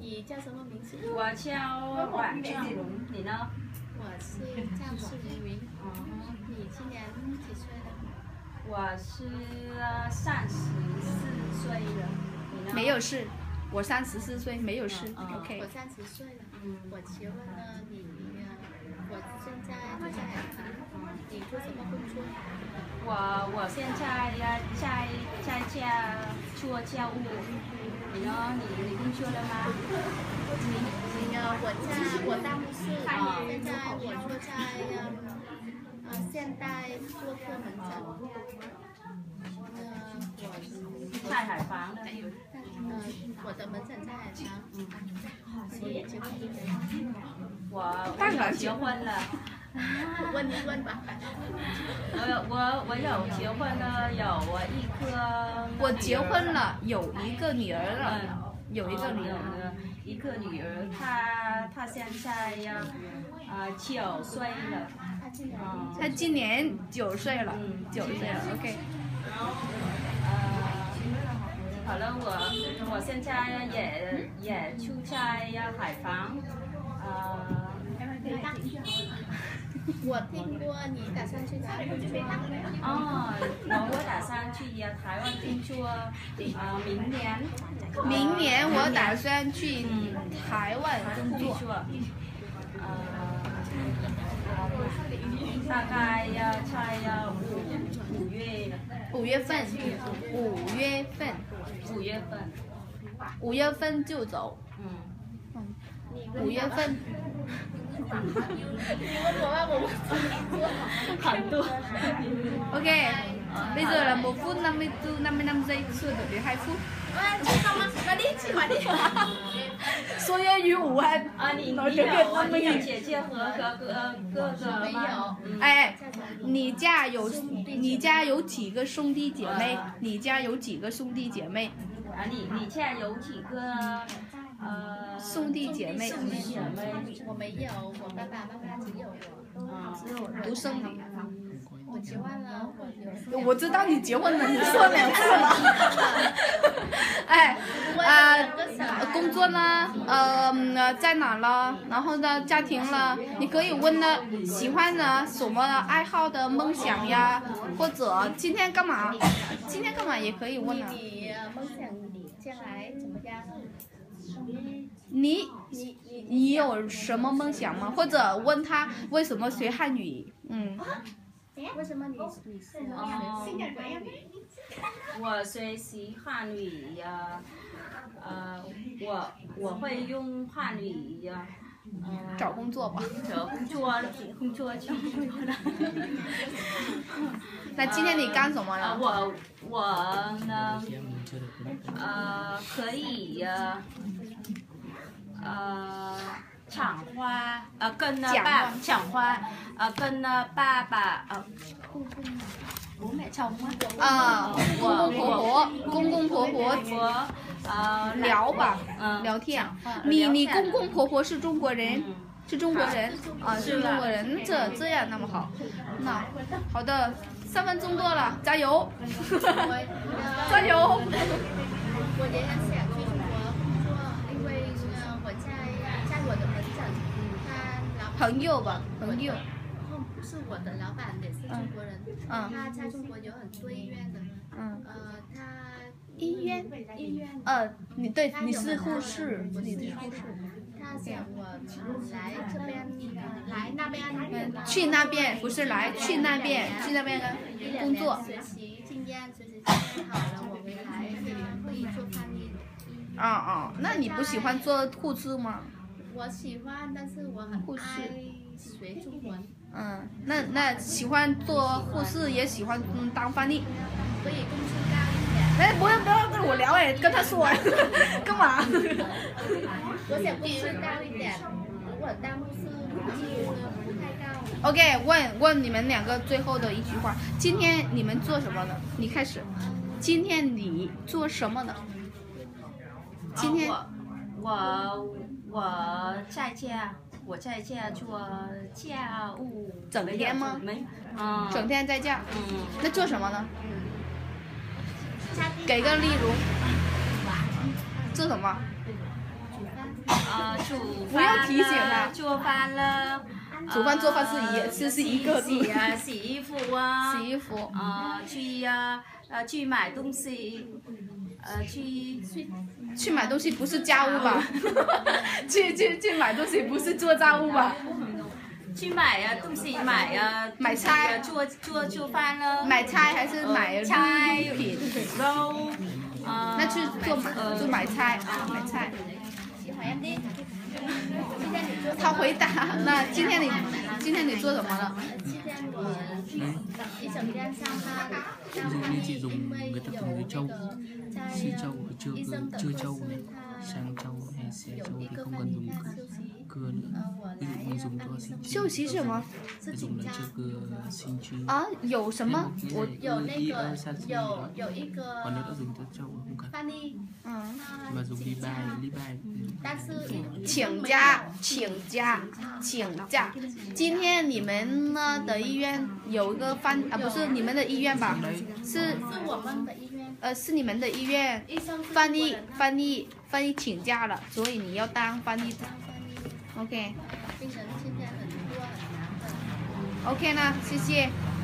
你叫什么名字？ 我叫阮尚荣，你呢？ 我是赵世云。你今年几岁了？ 我是34岁了，你呢？ 没有事，我34岁，没有事。OK。 我30岁了。我结婚了，我现在就在海南。你做什么工作？ 我现在在家做家务。你呢？你工作了吗？ 我大牧师，现在我做在现代做客门诊。 在海防的。 我的门诊在海防。你也结婚了？ 我结婚了。 问一问吧。 我有结婚了，有一个。 我结婚了，有一个女儿了，有一个女儿。 一个女儿，她现在9岁了。 她今年9岁了，9岁了。OK。 好了，我现在也住在海防。 我听过你打算去哪里工作？ 我打算去台湾工作。 明年我打算去台湾工作。 大概在5月份。 5月份就走。5月份。 你问我吧，我很多。 OK, bây giờ là 1 phút 55 giây, chưa được đến 2 phút. Số粤语武汉。 你有姐姐和哥哥吗？ 哎，你家有几个兄弟姐妹？你家有几个兄弟姐妹？ 你家有几个？ 兄弟姐妹。 我没有，我爸爸妈妈只有我。 独生女。 我结婚了， 我知道你结婚了，你说2次了。哎，工作呢？在哪了？然后呢，家庭了？你可以问呢，喜欢呢什么爱好的梦想呀？或者今天干嘛？今天干嘛也可以问啊。 你梦想将来怎么样？ 你有什么梦想吗？或者问他为什么学汉语？ 为什么你是我学习汉语呀，我会用汉语呀。 找工作吧。 找工作了。 那今天你干什么了？ 我呢，可以抢花，跟爸爸公公婆婆聊吧，聊天。你公公婆婆是中国人？是中国人啊，是中国人。这样那么好。那好的，3分钟多了，加油！加油！ 我也很想去中国工作，因为我在我的门诊， 朋友吧，朋友。 不是我的老板也是中国人，他在中国有很多医院的。他医院。 你是护士，你是护士。 他想我来这边，来那边。 去那边不是来，去那边工作。 学习经验好了，我回来可以做翻译。 那你不喜欢做护士吗？ 我喜欢，但是我很爱学中文。 那喜欢做护士也喜欢当翻译。 可以工资高一点。 不要跟我聊跟他说干嘛？ 我想工资高一点，如果当牧师工资不太高。 OK， 问你们2个最后的一句话，今天你们做什么的？你开始。今天你做什么的？今天我在家做家务。 整天吗？整天在家。那做什么呢？给个例如。做什么？ 煮不要饭提醒他了，做饭了。 煮饭做饭是一个字。 洗衣服啊， 洗衣服。 去买东西， 去买东西不是家务吧？去买东西不是做家务吧？ 去买东西买菜做饭了。 买菜还是买菜品？ 肉。 那去做买菜啊，买菜。他回答，那今天你做什么了？ 今天我一整天上班，然后因为有那个在医生的科室，他有一个饭店他休息，我来休息什么？ 是请假。 啊，有什么？我有那个有一个翻译，但是请假。今天你们呢的医院有一个不是你们的医院吧？是我们的医院。 是你们的医院。翻译请假了，所以你要当翻译。OK。 病人今天很多很难的。 OK 呢，谢谢。